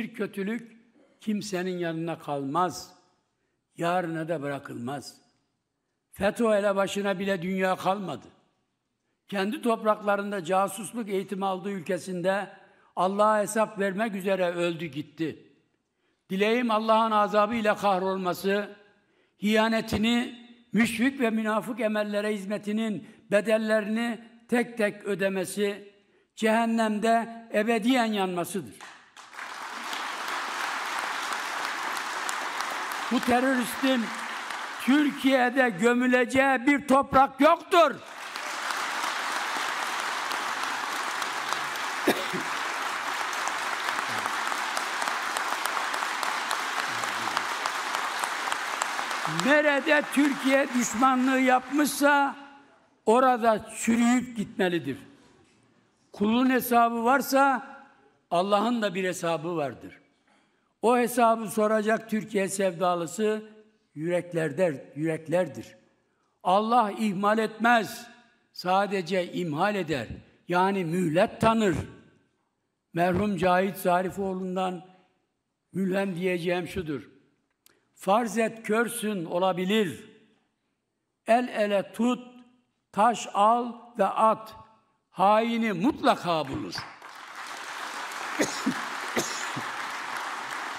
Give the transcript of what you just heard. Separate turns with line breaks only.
hiçbir kötülük kimsenin yanına kalmaz. Yarına da bırakılmaz. FETÖ ele başına bile dünya kalmadı. Kendi topraklarında casusluk eğitimi aldığı ülkesinde Allah'a hesap vermek üzere öldü gitti. Dileğim Allah'ın azabıyla kahrolması, hiyanetini, müşrik ve münafık emellere hizmetinin bedellerini tek tek ödemesi, cehennemde ebediyen yanmasıdır. Bu teröristin Türkiye'de gömüleceği bir toprak yoktur. Nerede Türkiye düşmanlığı yapmışsa orada çürüyüp gitmelidir. Kulun hesabı varsa Allah'ın da bir hesabı vardır. O hesabı soracak Türkiye sevdalısı yüreklerdir. Allah ihmal etmez, sadece imhal eder. Yani mühlet tanır. Merhum Cahit Zarifoğlu'ndan mülhem diyeceğim şudur: farz et körsün olabilir, el ele tut, taş al ve at, haini mutlaka bulur.